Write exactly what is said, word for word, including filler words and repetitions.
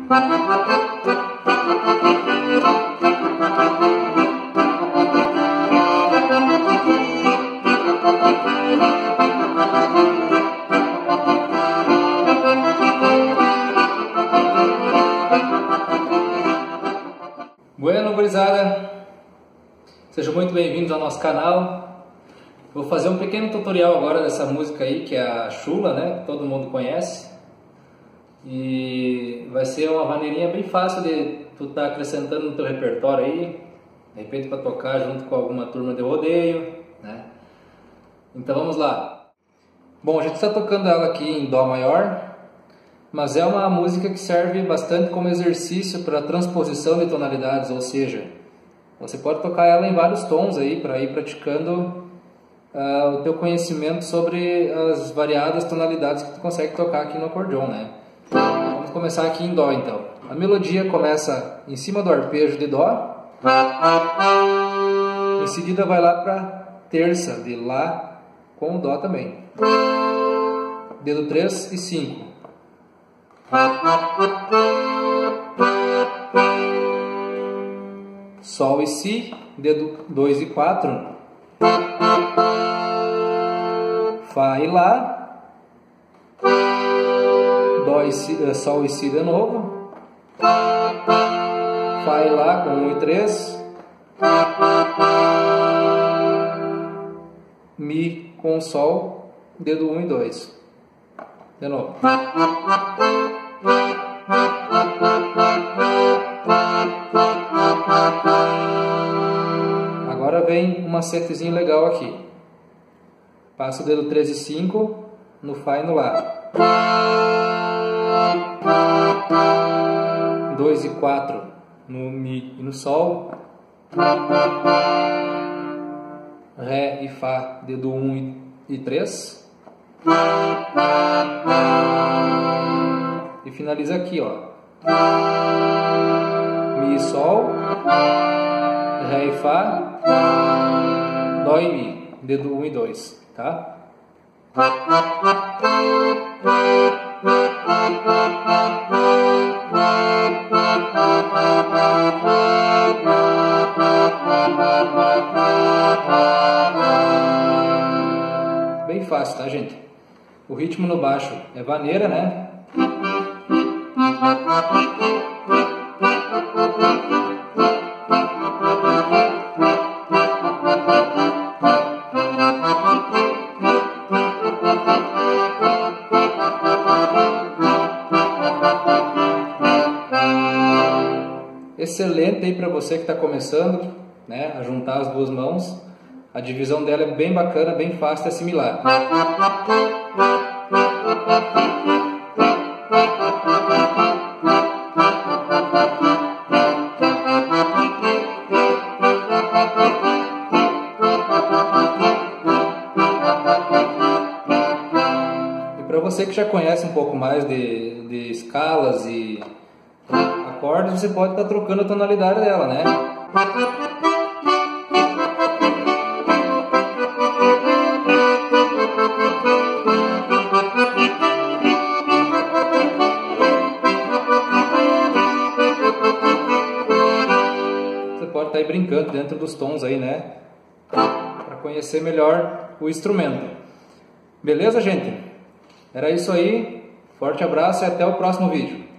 Bueno, gurizada, sejam muito bem-vindos ao nosso canal. Vou fazer um pequeno tutorial agora dessa música aí, que é a chula, né, que todo mundo conhece. E vai ser uma maneirinha bem fácil de tu estar acrescentando no teu repertório aí, de repente para tocar junto com alguma turma de rodeio, né? Então vamos lá. Bom, a gente está tocando ela aqui em Dó maior, mas é uma música que serve bastante como exercício para transposição de tonalidades, ou seja, você pode tocar ela em vários tons aí para ir praticando uh, o teu conhecimento sobre as variadas tonalidades que tu consegue tocar aqui no acordeon, né? Vamos começar aqui em Dó então. A melodia começa em cima do arpejo de Dó, em seguida vai lá para terça de Lá com Dó também, dedo três e cinco. Sol e Si, dedo dois e quatro. Fá e Lá. Dó e si, Sol e Si de novo. Fá e Lá com um e três. Mi com Sol, dedo um e dois. De novo. Agora vem um macetezinho legal aqui. Passa o dedo três e cinco no Fá e no Lá. dois e quatro no Mi e no Sol. Ré e Fá, dedo um e três. E finaliza aqui, ó. Mi e Sol, Ré e Fá, Dó e Mi, dedo um e dois, tá? Bem fácil, tá, gente? O ritmo no baixo é vaneira, né? Excelente aí para você que está começando, né, a juntar as duas mãos. A divisão dela é bem bacana, bem fácil de assimilar. E para você que já conhece um pouco mais de, de escalas e acordes, você pode estar trocando a tonalidade dela, né? Você pode estar aí brincando dentro dos tons aí, né? Para conhecer melhor o instrumento. Beleza, gente? Era isso aí. Forte abraço e até o próximo vídeo.